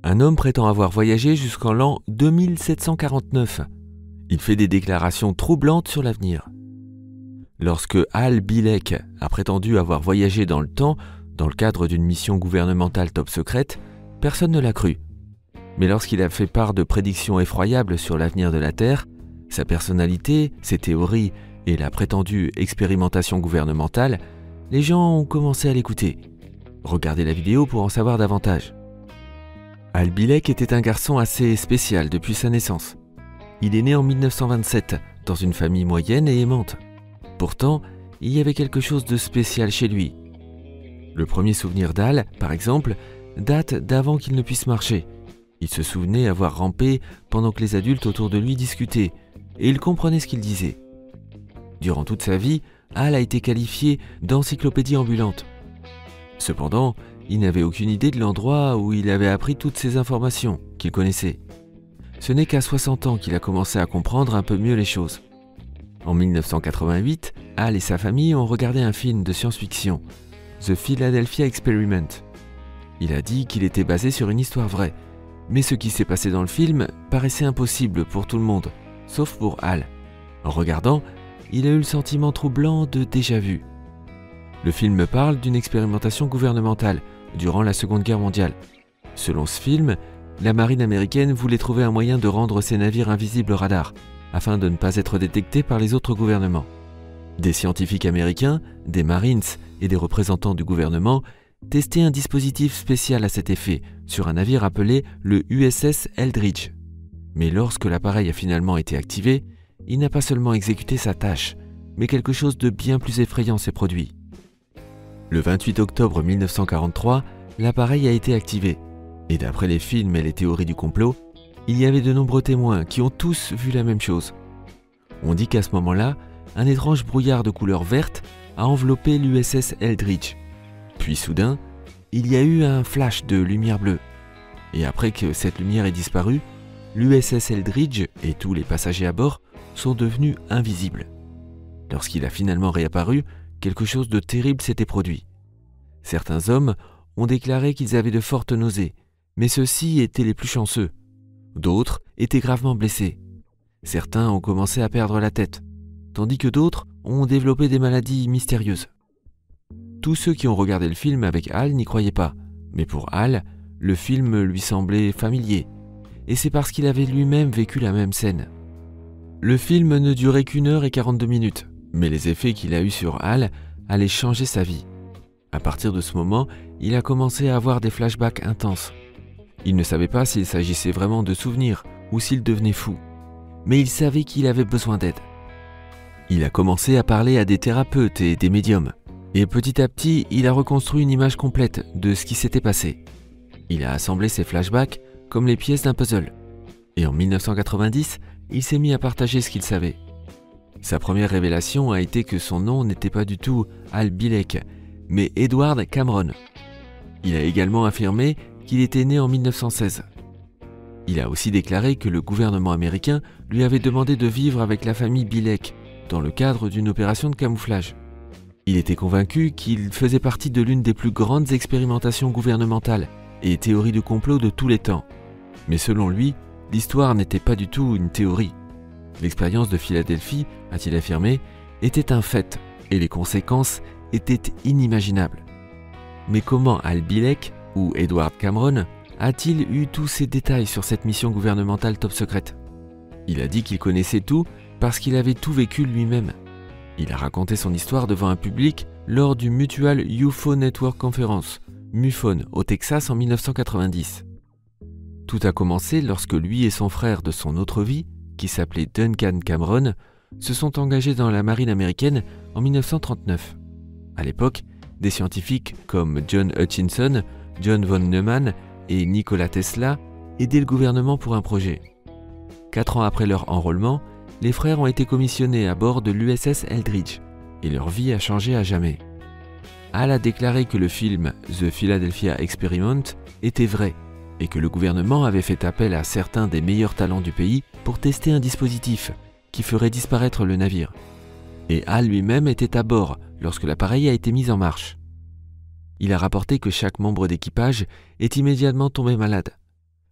Un homme prétend avoir voyagé jusqu'en l'an 2749. Il fait des déclarations troublantes sur l'avenir. Lorsque Hal Bielek a prétendu avoir voyagé dans le temps, dans le cadre d'une mission gouvernementale top secrète, personne ne l'a cru. Mais lorsqu'il a fait part de prédictions effroyables sur l'avenir de la Terre, sa personnalité, ses théories et la prétendue expérimentation gouvernementale, les gens ont commencé à l'écouter. Regardez la vidéo pour en savoir davantage. Hal Bielek était un garçon assez spécial depuis sa naissance. Il est né en 1927 dans une famille moyenne et aimante. Pourtant, il y avait quelque chose de spécial chez lui. Le premier souvenir d'Hal, par exemple, date d'avant qu'il ne puisse marcher. Il se souvenait avoir rampé pendant que les adultes autour de lui discutaient, et il comprenait ce qu'ils disaient. Durant toute sa vie, Hal a été qualifié d'encyclopédie ambulante. Cependant, il n'avait aucune idée de l'endroit où il avait appris toutes ces informations qu'il connaissait. Ce n'est qu'à 60 ans qu'il a commencé à comprendre un peu mieux les choses. En 1988, Hal et sa famille ont regardé un film de science-fiction, The Philadelphia Experiment. Il a dit qu'il était basé sur une histoire vraie, mais ce qui s'est passé dans le film paraissait impossible pour tout le monde, sauf pour Hal. En regardant, il a eu le sentiment troublant de déjà-vu. Le film parle d'une expérimentation gouvernementale durant la Seconde Guerre mondiale. Selon ce film, la marine américaine voulait trouver un moyen de rendre ses navires invisibles au radar, afin de ne pas être détectés par les autres gouvernements. Des scientifiques américains, des Marines et des représentants du gouvernement testaient un dispositif spécial à cet effet sur un navire appelé le USS Eldridge. Mais lorsque l'appareil a finalement été activé, il n'a pas seulement exécuté sa tâche, mais quelque chose de bien plus effrayant s'est produit. Le 28 octobre 1943, l'appareil a été activé, et d'après les films et les théories du complot, il y avait de nombreux témoins qui ont tous vu la même chose. On dit qu'à ce moment-là, un étrange brouillard de couleur verte a enveloppé l'USS Eldridge. Puis soudain, il y a eu un flash de lumière bleue. Et après que cette lumière ait disparu, l'USS Eldridge et tous les passagers à bord sont devenus invisibles. Lorsqu'il a finalement réapparu, quelque chose de terrible s'était produit. Certains hommes ont déclaré qu'ils avaient de fortes nausées, mais ceux-ci étaient les plus chanceux. D'autres étaient gravement blessés. Certains ont commencé à perdre la tête, tandis que d'autres ont développé des maladies mystérieuses. Tous ceux qui ont regardé le film avec Hal n'y croyaient pas, mais pour Hal, le film lui semblait familier, et c'est parce qu'il avait lui-même vécu la même scène. Le film ne durait qu'1h42, mais les effets qu'il a eus sur Hal allaient changer sa vie. À partir de ce moment, il a commencé à avoir des flashbacks intenses. Il ne savait pas s'il s'agissait vraiment de souvenirs ou s'il devenait fou, mais il savait qu'il avait besoin d'aide. Il a commencé à parler à des thérapeutes et des médiums, et petit à petit, il a reconstruit une image complète de ce qui s'était passé. Il a assemblé ses flashbacks comme les pièces d'un puzzle. Et en 1990, il s'est mis à partager ce qu'il savait. Sa première révélation a été que son nom n'était pas du tout Hal Bielek, mais Edward Cameron. Il a également affirmé qu'il était né en 1916. Il a aussi déclaré que le gouvernement américain lui avait demandé de vivre avec la famille Bielek dans le cadre d'une opération de camouflage. Il était convaincu qu'il faisait partie de l'une des plus grandes expérimentations gouvernementales et théories de complot de tous les temps. Mais selon lui, l'histoire n'était pas du tout une théorie. L'expérience de Philadelphie, a-t-il affirmé, était un fait et les conséquences étaient inimaginables. Mais comment Hal Bielek ou Edward Cameron a-t-il eu tous ces détails sur cette mission gouvernementale top secrète? Il a dit qu'il connaissait tout parce qu'il avait tout vécu lui-même. Il a raconté son histoire devant un public lors du Mutual UFO Network Conference, MUFON, au Texas en 1990. Tout a commencé lorsque lui et son frère de son autre vie, qui s'appelait Duncan Cameron, se sont engagés dans la marine américaine en 1939. À l'époque, des scientifiques comme John Hutchinson, John von Neumann et Nikola Tesla aidaient le gouvernement pour un projet. 4 ans après leur enrôlement, les frères ont été commissionnés à bord de l'USS Eldridge et leur vie a changé à jamais. Hal a déclaré que le film The Philadelphia Experiment était vrai et que le gouvernement avait fait appel à certains des meilleurs talents du pays pour tester un dispositif qui ferait disparaître le navire. Et Hal lui-même était à bord lorsque l'appareil a été mis en marche. Il a rapporté que chaque membre d'équipage est immédiatement tombé malade.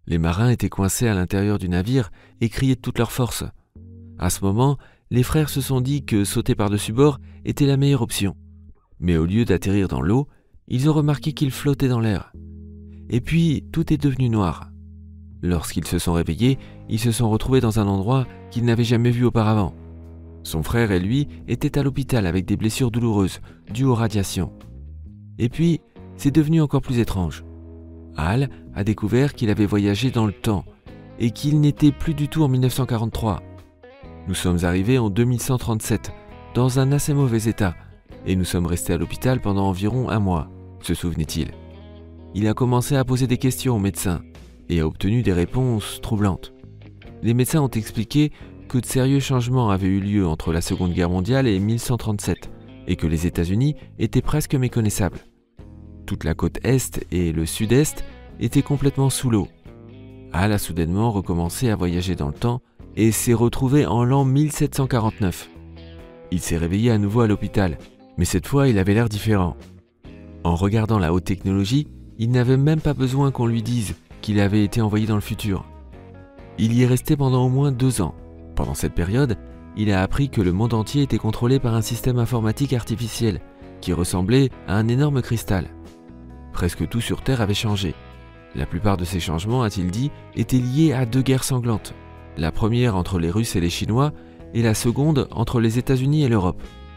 Les marins étaient coincés à l'intérieur du navire et criaient de toute leur force. À ce moment, les frères se sont dit que sauter par-dessus bord était la meilleure option. Mais au lieu d'atterrir dans l'eau, ils ont remarqué qu'ils flottaient dans l'air. Et puis, tout est devenu noir. Lorsqu'ils se sont réveillés, ils se sont retrouvés dans un endroit qu'ils n'avaient jamais vu auparavant. Son frère et lui étaient à l'hôpital avec des blessures douloureuses dues aux radiations. Et puis, c'est devenu encore plus étrange. Hal a découvert qu'il avait voyagé dans le temps et qu'il n'était plus du tout en 1943. Nous sommes arrivés en 2137, dans un assez mauvais état, et nous sommes restés à l'hôpital pendant environ 1 mois, se souvenait-il. Il a commencé à poser des questions aux médecins et a obtenu des réponses troublantes. Les médecins ont expliqué que de sérieux changements avaient eu lieu entre la Seconde Guerre mondiale et 1137 et que les États-Unis étaient presque méconnaissables. Toute la côte est et le sud-est étaient complètement sous l'eau. Hal a soudainement recommencé à voyager dans le temps et s'est retrouvé en l'an 1749. Il s'est réveillé à nouveau à l'hôpital, mais cette fois il avait l'air différent. En regardant la haute technologie, il n'avait même pas besoin qu'on lui dise qu'il avait été envoyé dans le futur. Il y est resté pendant au moins 2 ans. Pendant cette période, il a appris que le monde entier était contrôlé par un système informatique artificiel qui ressemblait à un énorme cristal. Presque tout sur Terre avait changé. La plupart de ces changements, a-t-il dit, étaient liés à 2 guerres sanglantes. La première entre les Russes et les Chinois, et la seconde entre les États-Unis et l'Europe.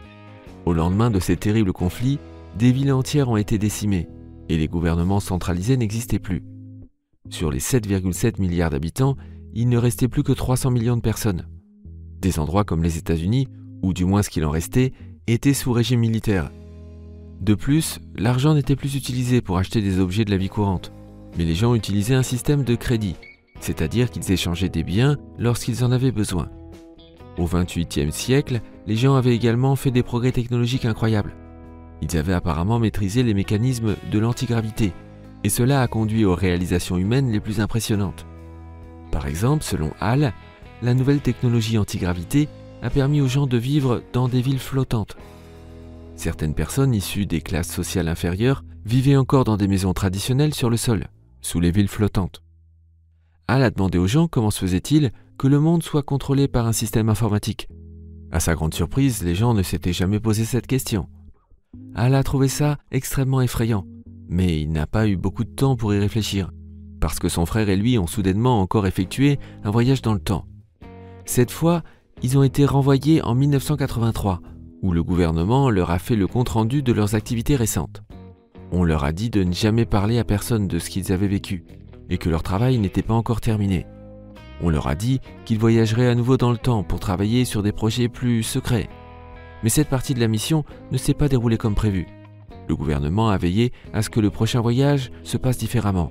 Au lendemain de ces terribles conflits, des villes entières ont été décimées, et les gouvernements centralisés n'existaient plus. Sur les 7,7 milliards d'habitants, il ne restait plus que 300 millions de personnes. Des endroits comme les États-Unis, ou du moins ce qu'il en restait, étaient sous régime militaire. De plus, l'argent n'était plus utilisé pour acheter des objets de la vie courante, mais les gens utilisaient un système de crédit, c'est-à-dire qu'ils échangeaient des biens lorsqu'ils en avaient besoin. Au XXVIIIe siècle, les gens avaient également fait des progrès technologiques incroyables. Ils avaient apparemment maîtrisé les mécanismes de l'antigravité, et cela a conduit aux réalisations humaines les plus impressionnantes. Par exemple, selon Hal, la nouvelle technologie antigravité a permis aux gens de vivre dans des villes flottantes. Certaines personnes issues des classes sociales inférieures vivaient encore dans des maisons traditionnelles sur le sol, sous les villes flottantes. Hal a demandé aux gens comment se faisait-il que le monde soit contrôlé par un système informatique. À sa grande surprise, les gens ne s'étaient jamais posé cette question. Hal a trouvé ça extrêmement effrayant, mais il n'a pas eu beaucoup de temps pour y réfléchir, parce que son frère et lui ont soudainement encore effectué un voyage dans le temps. Cette fois, ils ont été renvoyés en 1983, où le gouvernement leur a fait le compte-rendu de leurs activités récentes. On leur a dit de ne jamais parler à personne de ce qu'ils avaient vécu, et que leur travail n'était pas encore terminé. On leur a dit qu'ils voyageraient à nouveau dans le temps pour travailler sur des projets plus secrets. Mais cette partie de la mission ne s'est pas déroulée comme prévu. Le gouvernement a veillé à ce que le prochain voyage se passe différemment.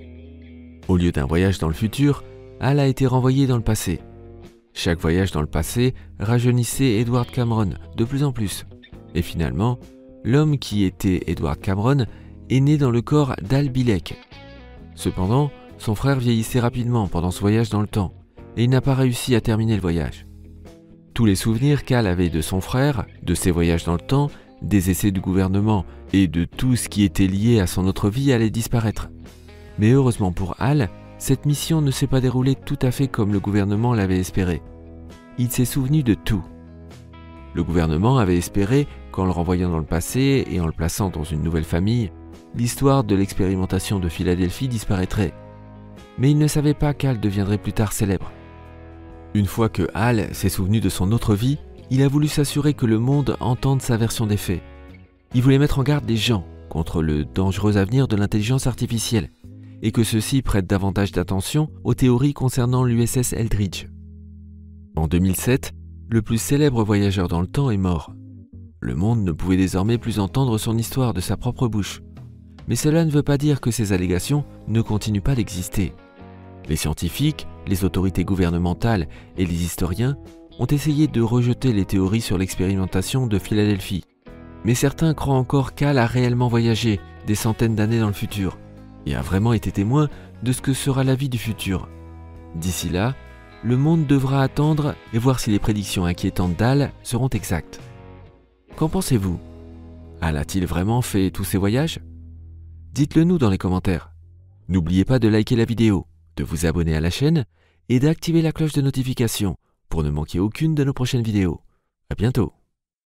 Au lieu d'un voyage dans le futur, Hal a été renvoyé dans le passé. Chaque voyage dans le passé rajeunissait Edward Cameron de plus en plus. Et finalement, l'homme qui était Edward Cameron est né dans le corps d'Hal Bielek. Cependant, son frère vieillissait rapidement pendant ce voyage dans le temps, et il n'a pas réussi à terminer le voyage. Tous les souvenirs qu'Hal avait de son frère, de ses voyages dans le temps, des essais du gouvernement et de tout ce qui était lié à son autre vie allaient disparaître. Mais heureusement pour Hal, cette mission ne s'est pas déroulée tout à fait comme le gouvernement l'avait espéré. Il s'est souvenu de tout. Le gouvernement avait espéré qu'en le renvoyant dans le passé et en le plaçant dans une nouvelle famille, l'histoire de l'expérimentation de Philadelphie disparaîtrait. Mais il ne savait pas qu'Hal deviendrait plus tard célèbre. Une fois que Hal s'est souvenu de son autre vie, il a voulu s'assurer que le monde entende sa version des faits. Il voulait mettre en garde les gens contre le dangereux avenir de l'intelligence artificielle et que ceux-ci prêtent davantage d'attention aux théories concernant l'USS Eldridge. En 2007, le plus célèbre voyageur dans le temps est mort. Le monde ne pouvait désormais plus entendre son histoire de sa propre bouche. Mais cela ne veut pas dire que ces allégations ne continuent pas d'exister. Les scientifiques, les autorités gouvernementales et les historiens ont essayé de rejeter les théories sur l'expérimentation de Philadelphie. Mais certains croient encore qu'Hal a réellement voyagé des centaines d'années dans le futur et a vraiment été témoin de ce que sera la vie du futur. D'ici là, le monde devra attendre et voir si les prédictions inquiétantes d'Hal seront exactes. Qu'en pensez-vous? Hal a-t-il vraiment fait tous ces voyages? Dites-le nous dans les commentaires. N'oubliez pas de liker la vidéo de vous abonner à la chaîne et d'activer la cloche de notification pour ne manquer aucune de nos prochaines vidéos. À bientôt.